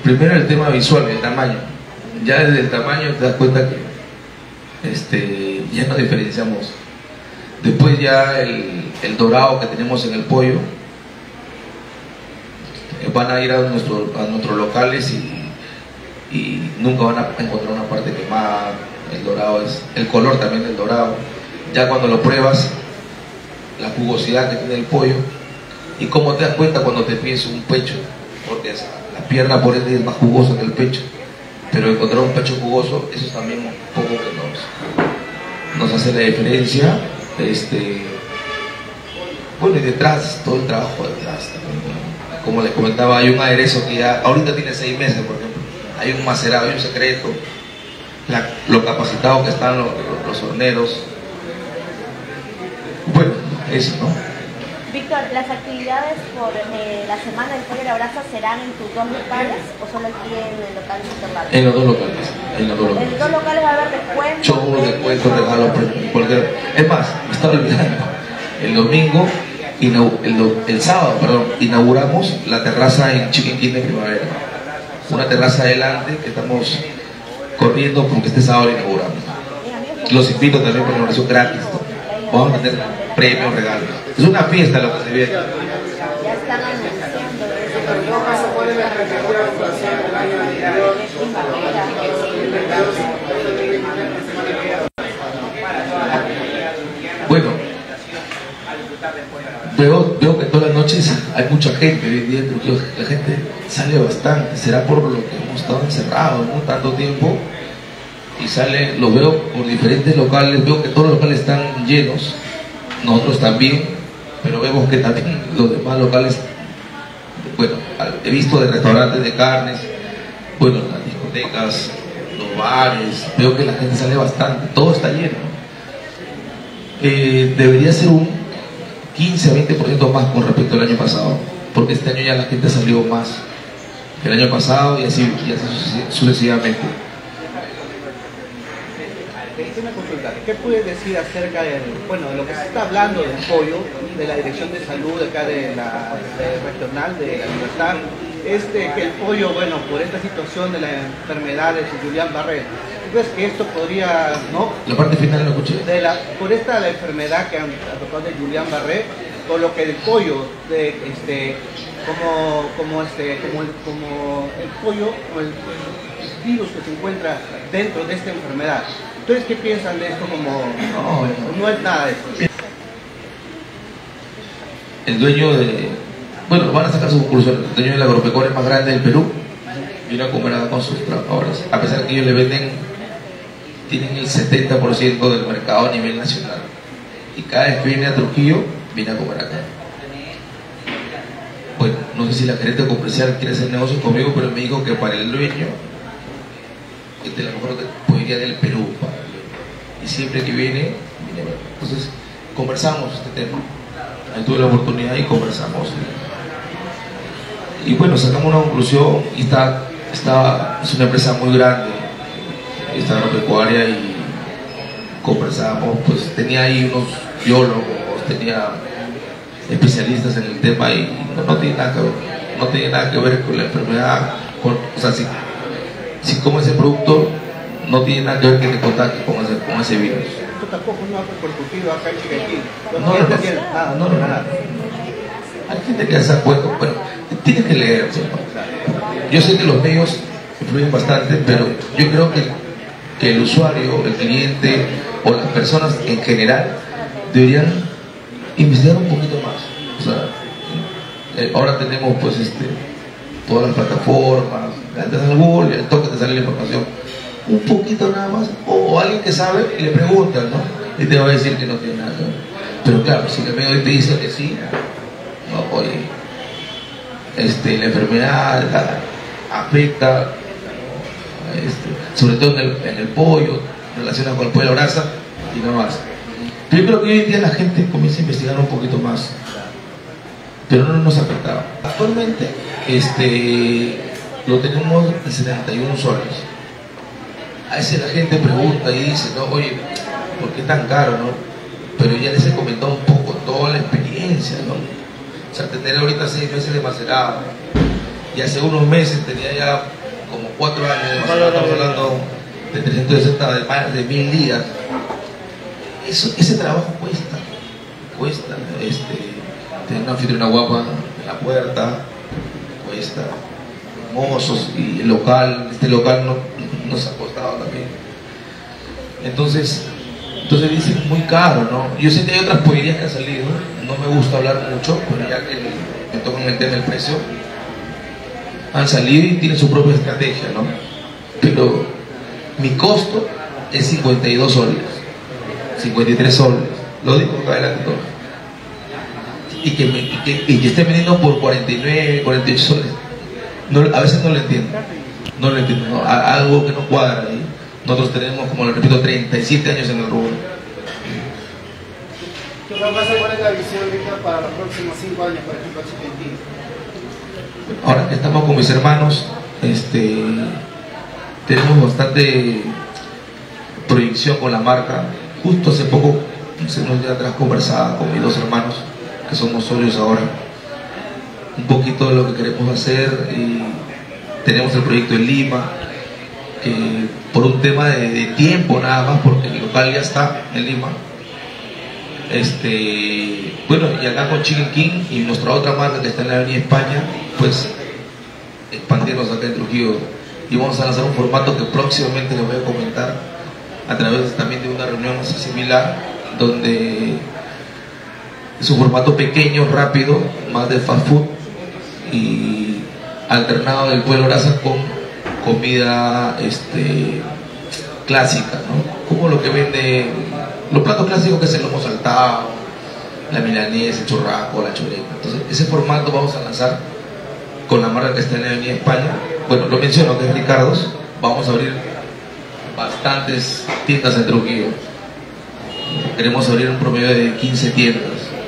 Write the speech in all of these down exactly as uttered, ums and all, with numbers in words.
Primero el tema visual, el tamaño. Ya desde el tamaño te das cuenta que este, ya no diferenciamos. Después ya el, el dorado que tenemos en el pollo, van a ir a, nuestro, a nuestros locales y, y nunca van a encontrar una parte quemada. El dorado es el color también del dorado. Ya cuando lo pruebas, la jugosidad que tiene el pollo y cómo te das cuenta cuando te pides un pecho, porque es, la pierna por ende es más jugosa que el pecho, pero encontrar un pecho jugoso, eso es también un poco que nos, nos hace la diferencia. Este, bueno, y detrás, todo el trabajo detrás también. Como les comentaba, hay un aderezo que ya ahorita tiene seis meses, por ejemplo. Hay un macerado, hay un secreto, la, lo capacitado que están los, los horneros. Bueno, eso, ¿no? Víctor, ¿las actividades por eh, la Semana del Pollo a la Brasa serán en tus dos locales o solo aquí en el local Víctor Vargas? En los dos locales. En los dos locales, ¿En los dos locales va a haber descuentos? Show, descuentos, regalos, porque es más, me estaba olvidando. El domingo, el, el sábado, perdón, inauguramos la terraza en Chiquinquín de Primavera. Una terraza adelante que estamos corriendo porque este sábado la inauguramos. Los invito también por la inauguración gratis, ¿no? Vamos a tener premios, regalos. Es una fiesta lo que se viene. Ya están anunciando Bueno, veo, veo que todas las noches hay mucha gente hoy en día, porque la gente sale bastante. Será por lo que hemos estado encerrados, ¿no? Tanto tiempo. Y sale, los veo por diferentes locales, veo que todos los locales están llenos, nosotros también, pero vemos que también los demás locales, bueno, he visto de restaurantes de carnes, bueno, las discotecas, los bares, veo que la gente sale bastante, todo está lleno. Eh, debería ser un quince a veinte por ciento más con respecto al año pasado, porque este año ya la gente salió más que el año pasado y así, y así sucesivamente. Una consulta, ¿qué puedes decir acerca de, bueno, de lo que se está hablando del pollo, de la Dirección de Salud acá de la de regional de La Libertad? Este, que el pollo, bueno, por esta situación de la enfermedad de Guillain-Barré, ¿tú crees que esto podría, no? La parte final no escuché. De la, por esta la enfermedad que han tocado de Guillain-Barré, por lo que el pollo, de, este, como, como, este, como, el, como el pollo, como el, el virus que se encuentra dentro de esta enfermedad. ¿Ustedes qué piensan de esto? Como no, no es nada de eso. El dueño de, bueno, van a sacar su conclusión. El dueño de la agropecuaria más grande del Perú vino a comer acá con sus trabajadores, a pesar de que ellos le venden, tienen el setenta por ciento del mercado a nivel nacional, y cada vez que viene a Trujillo viene a comer acá. Bueno, no sé si la gerente comercial quiere hacer negocio conmigo, pero me dijo que para el dueño de la mejor podría del Perú, y siempre que viene, viene. Entonces conversamos este tema, ahí tuve la oportunidad y conversamos, y bueno, sacamos una conclusión. Y está, está, es una empresa muy grande esta agropecuaria, y conversamos, pues tenía ahí unos biólogos, tenía especialistas en el tema, y no, no tiene nada que ver, no tiene nada que ver con la enfermedad, con, o sea, si si comes ese producto, no tiene nada que ver que te contacte con ese, con ese virus. Esto tampoco no ha repercutido acá en Chiquinquín. No, no, no, tiene nada, no, no, nada. Hay gente que hace acuerdos, bueno, tienes que leer, ¿sí? Yo sé que los medios influyen bastante, pero yo creo que, que el usuario, el cliente o las personas en general deberían investigar un poquito más. O sea, eh, ahora tenemos pues este todas las plataformas, antes al Google, el toque te sale la información, un poquito nada más, o alguien que sabe y le pregunta, ¿no? Y te va a decir que no tiene nada que ver. Pero claro, si el medio te dice que sí, no, oye, este, la enfermedad la, afecta, este, sobre todo en el, en el pollo, relacionado con el pollo a la brasa y no más. Pero yo creo que hoy en día la gente comienza a investigar un poquito más, pero no nos afectaba. Actualmente este, lo tenemos en setenta y uno soles. A veces la gente pregunta y dice, no, oye, ¿por qué tan caro, no? Pero ya les he comentado un poco toda la experiencia, ¿no? O sea, tener ahorita seis meses de macerado y hace unos meses tenía ya como cuatro años, estamos hablando de trescientos sesenta, de más de mil días. Eso, ese trabajo cuesta, cuesta, este, tener una anfitriona guapa en la puerta, cuesta, mozos, y el local, este local no, nos ha costado también. Entonces, entonces dicen muy caro, ¿no? Yo sé que hay otras pollerías que han salido, no me gusta hablar mucho, pero ya que me toca meter el precio, han salido y tienen su propia estrategia, ¿no? Pero mi costo es cincuenta y dos soles, cincuenta y tres soles, lo digo acá adelante todo. Y que, me, y que, y que esté vendiendo por cuarenta y nueve, cuarenta y ocho soles, no, a veces no lo entiendo, no lo entiendo, ¿no? Algo que no cuadra ahí. Nosotros tenemos, como lo repito, treinta y siete años en el rubro. ¿Qué pasa? ¿Cuál es la visión ahorita para los próximos cinco años para el equipo Chicken King? Ahora que estamos con mis hermanos, este, tenemos bastante proyección con la marca. Justo hace poco, hace unos días atrás, conversaba con mis dos hermanos, que somos socios ahora, un poquito de lo que queremos hacer. Y tenemos el proyecto en Lima, que por un tema de, de tiempo nada más, porque el local ya está en Lima. Este, bueno, y acá con Chicken King y nuestra otra marca que está en la Avenida España, pues expandirnos acá en Trujillo. Y vamos a lanzar un formato que próximamente les voy a comentar a través también de una reunión así similar, donde es un formato pequeño, rápido, más de fast food y alternado del pollo brasa con comida este, clásica, ¿no? Como lo que vende, los platos clásicos, que es el lomo saltado, la milanesa, el churrasco, la chuleta. Entonces, ese formato vamos a lanzar con la marca que está en la Avenida España. Bueno, lo menciono, que es Ricardo's. Vamos a abrir bastantes tiendas en Trujillo. Queremos abrir un promedio de quince tiendas.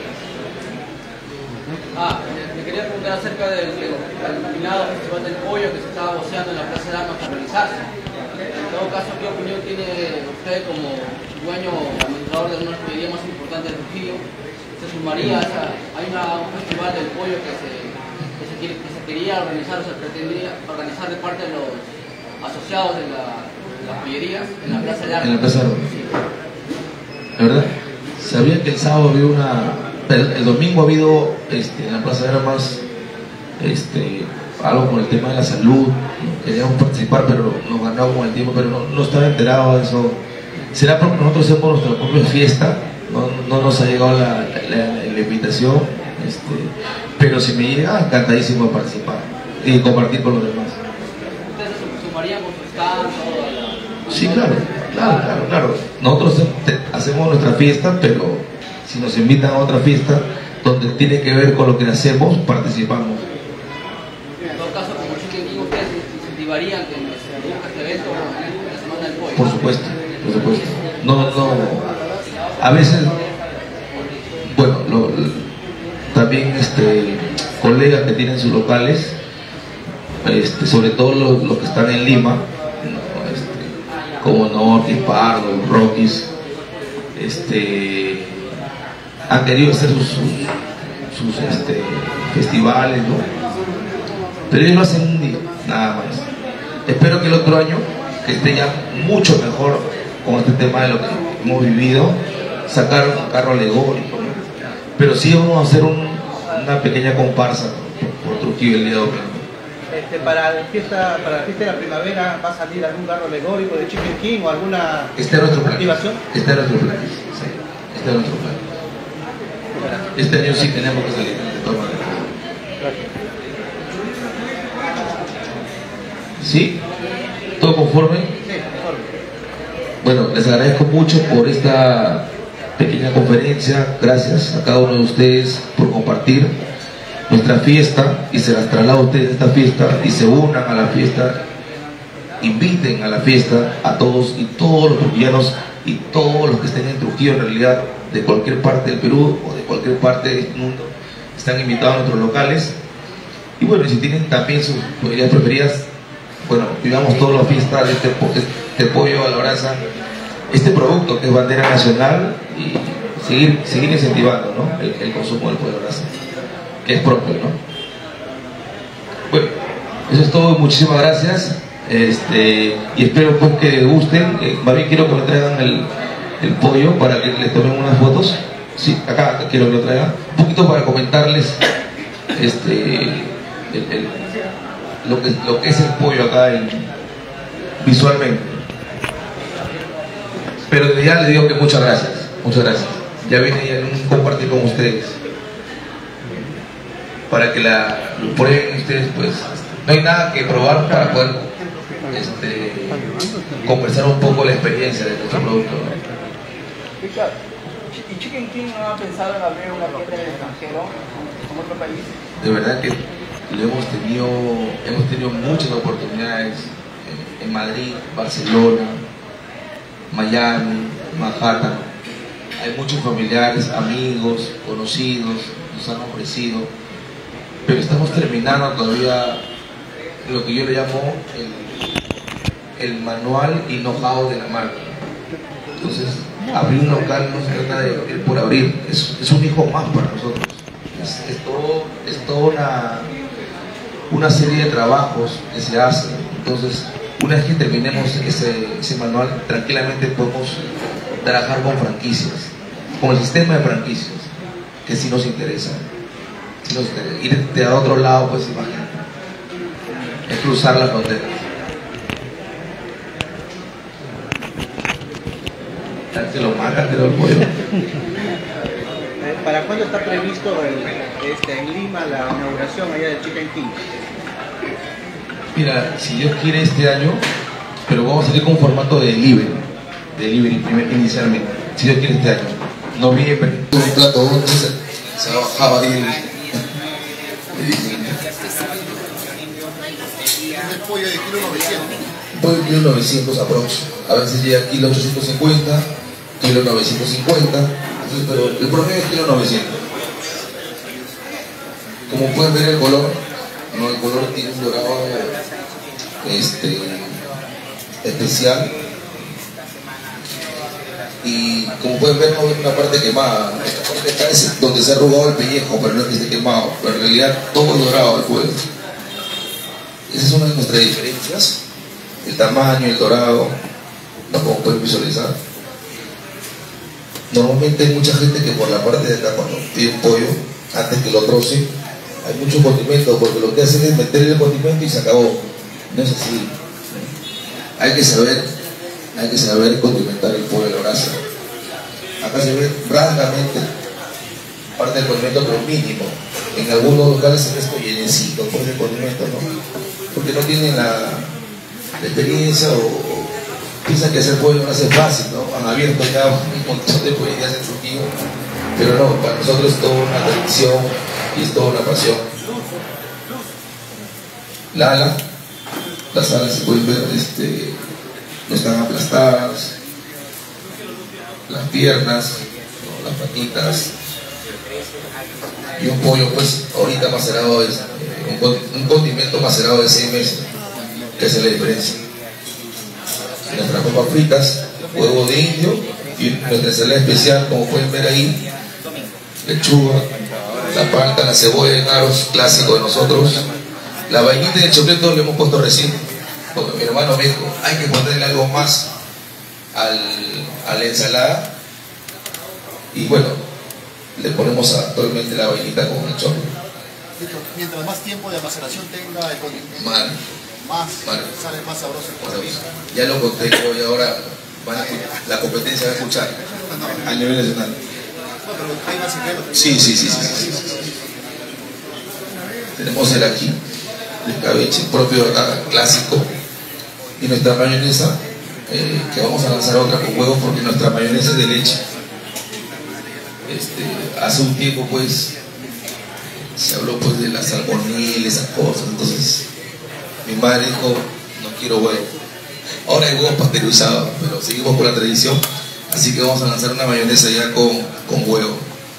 Ah, me quería preguntar acerca del denominado Festival del Pollo que se estaba voceando en la Plaza de Armas para realizarse. En todo caso, ¿qué opinión tiene usted como dueño o administrador de una de las pollerías más importantes de Trujillo? ¿Se sumaría a esa, hay una, un festival del pollo que se, que se, quiere, que se quería organizar o se pretendía organizar de parte de los asociados de, la, de las pollerías en la Plaza de Armas? En la Plaza de Armas. Sí. La verdad, sabía que el sábado había una... El, el domingo ha habido este, en la Plaza de Armas este, algo con el tema de la salud. Queríamos participar, pero nos ganamos con el tiempo, pero no, no estaba enterado de eso. Será porque nosotros hacemos nuestra propia fiesta, no, no nos ha llegado la, la, la, la invitación, este, pero si me llega, encantadísimo de participar y compartir con los demás. ¿Ustedes se sumarían con su stand? Sí, claro, claro, claro, claro. Nosotros hacemos nuestra fiesta, pero si nos invitan a otra fiesta donde tiene que ver con lo que hacemos, participamos. En todo caso, como Chicken King, ¿ustedes incentivarían que se produzca este evento en la Semana del Pollo? Por supuesto, por supuesto. No, no. A veces, bueno, lo, también este, colegas que tienen sus locales, este, sobre todo los, los que están en Lima, ¿no? este, como Norte, Pardo, Rockies, este, han querido hacer sus, sus, sus este, festivales, ¿no? Pero ellos lo hacen un día, nada más. Espero que el otro año, que esté ya mucho mejor con este tema de lo que hemos vivido, sacar un carro alegórico, ¿no? Pero sí vamos a hacer un, una pequeña comparsa por, por Trujillo el día de hoy. Este, para, la fiesta, para la fiesta de la primavera, ¿va a salir algún carro alegórico de Chicken King o alguna Este es nuestro plan. activación? Este es nuestro plan. Sí, este es nuestro plan. Este año sí tenemos que salir, de todas maneras. ¿Sí? ¿Todo conforme? Sí, conforme. Bueno, les agradezco mucho por esta pequeña conferencia. Gracias a cada uno de ustedes por compartir nuestra fiesta, y se las traslado a ustedes esta fiesta y se unan a la fiesta, inviten a la fiesta a todos y todos los trujillanos y todos los que estén en Trujillo, en realidad de cualquier parte del Perú o de cualquier parte del mundo, están invitados a nuestros locales. Y bueno, y si tienen también sus pollerías preferidas, bueno, vivamos toda la fiesta de este, este pollo a la brasa, este producto que es bandera nacional, y seguir, seguir incentivando, ¿no? el, el consumo del pollo a la brasa, que es propio, ¿no? Bueno, Eso es todo, muchísimas gracias. Este, y espero pues que gusten. Eh, más bien quiero que me traigan el, el pollo para que les tomen unas fotos. Sí, acá, acá quiero que lo traigan. Un poquito para comentarles este, el, el, lo, que, lo que es el pollo acá en, visualmente. Pero desde ya les digo que muchas gracias. Muchas gracias. Ya vine a compartir con ustedes. Para que la lo prueben ustedes, pues. No hay nada que probar para poder este, conversar un poco la experiencia de nuestro producto, ¿no? Richard, ¿y Chicken King no ha pensado en abrir una tienda en el extranjero, en otro país? De verdad que lo hemos tenido, hemos tenido muchas oportunidades en, en Madrid, Barcelona, Miami, Manhattan. Hay muchos familiares, amigos, conocidos, nos han ofrecido, pero estamos terminando todavía lo que yo le llamo el, el manual y know-how de la marca. Entonces, abrir un local no se trata de abrir por abrir, es, es un hijo más para nosotros. Es, es todo, es toda una, una serie de trabajos que se hacen. Entonces, una vez que terminemos ese, ese manual, tranquilamente podemos trabajar con franquicias, con el sistema de franquicias, que sí nos interesa. Si nos interesa. Ir de a otro lado, pues imagínate. Es cruzar las fronteras. Que lo matan, pero el pollo. ¿Para cuándo está previsto el, este, en Lima la inauguración allá del Chicken King? Mira, si Dios quiere este año, pero vamos a salir con un formato de delivery, delivery primer, inicialmente, si Dios quiere este año. Noviembre, un plato donde se, se bajaba ahí El pollo de kilo novecientos. Pollo de kilo novecientos aprox. A veces llega a kilo ochocientos cincuenta, kilo novecientos cincuenta, entonces, pero el promedio es kilo novecientos. Como pueden ver el color, ¿no? El color tiene un dorado este, especial. Y como pueden ver, no hay una parte quemada. Esta parte acá es donde se ha arrugado el pellejo, pero no es que esté quemado. Pero en realidad todo es dorado el pollo. Esa es una de nuestras diferencias. El tamaño, el dorado, ¿no? Como pueden visualizar. Normalmente hay mucha gente que por la parte de acá, cuando pide un pollo, antes que lo troce, hay mucho condimento, porque lo que hacen es meter el condimento y se acabó. No es así. Hay que saber, hay que saber condimentar el pollo a la brasa. Acá se ve rápidamente parte del condimento, pero mínimo. En algunos locales se ve esto llenecito por el condimento, ¿no? Porque no tienen la, la experiencia o piensan que hacer pollo no hace fácil, ¿no? Han abierto ya un montón de pollerías en Trujillo, pero no, para nosotros es toda una tradición y es toda una pasión. La ala, las alas se pueden ver, este, no están aplastadas, las piernas, ¿no? Las patitas, y un pollo pues ahorita macerado es eh, un, un condimento macerado de seis meses, que hace la diferencia. Nuestras papas fritas, huevo de indio y nuestra ensalada especial, como pueden ver ahí, lechuga, la palta, la cebolla en aros, clásico de nosotros. La vainita de chocleto le hemos puesto recién, porque mi hermano me dijo, hay que ponerle algo más al, a la ensalada, y bueno, le ponemos actualmente la vainita con el choclo. Mientras más tiempo de maceración tenga el condimento, Mal. más Mal. sale más sabroso el pollo. Ya lo conté yo y ahora van a, la competencia va a escuchar a nivel nacional. No, pero hay más secretos. Sí, sí, sí, sí, sí, sí, sí. Tenemos el ají, el escabeche propio acá, clásico, y nuestra mayonesa, eh, que vamos a lanzar otra con huevos porque nuestra mayonesa es de leche. Este, hace un tiempo pues se habló pues de la salmonella y esas cosas, entonces mi madre dijo, no quiero huevo. Ahora hay huevos pasteurizados, pero seguimos con la tradición, así que vamos a lanzar una mayonesa ya con, con huevo.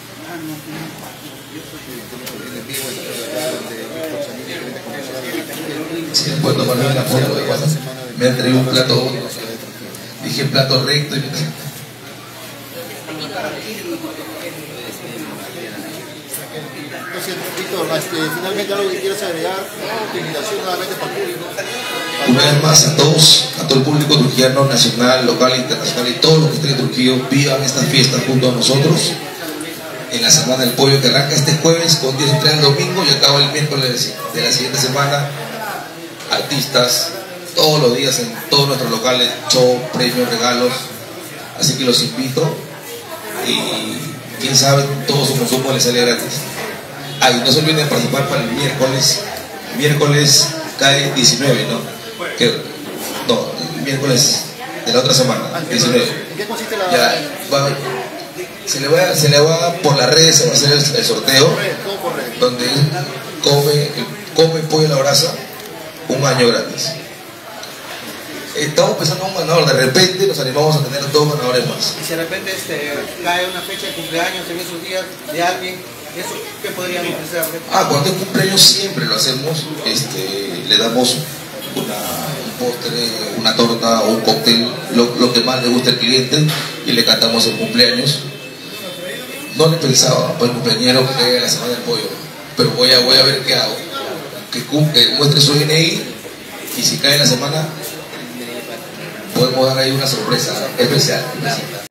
Si después no poner la foto, de WhatsApp, me han traído un plato, dije plato recto y me... Entonces, Víctor, este, finalmente algo que quieras agregar, ¿no? Tu invitación nuevamente para el público. Una vez más a todos, a todo el público trujillano, nacional, local, internacional y todos los que estén en Trujillo, vivan esta fiesta junto a nosotros en la Semana del Pollo, que arranca este jueves con diez entregas el domingo y acaba el miércoles de la siguiente semana. Artistas, todos los días en todos nuestros locales, show, premios, regalos, así que los invito y quién sabe, todo su consumo les sale gratis. Ah, y no se olviden de participar para el miércoles, miércoles cae diecinueve, ¿no? Que, no, el miércoles de la otra semana, diecinueve. ¿En qué consiste la...? Ya, va, se, le va, se le va por las redes, se va a hacer el, el sorteo, donde él come, come pollo a la brasa, un año gratis. Estamos pensando en un ganador, de repente nos animamos a tener dos ganadores más. Y si de repente este, cae una fecha de cumpleaños en esos días de alguien, ¿eso qué podríamos ofrecer? Ah, cuando es cumpleaños siempre lo hacemos, este, le damos una, un postre, una torta o un cóctel, lo, lo que más le gusta al cliente, y le cantamos el cumpleaños. No le pensaba para el cumpleañero que caiga la Semana del Pollo, pero voy a, voy a ver qué hago. Que, que muestre su D N I y si cae en la semana podemos dar ahí una sorpresa especial.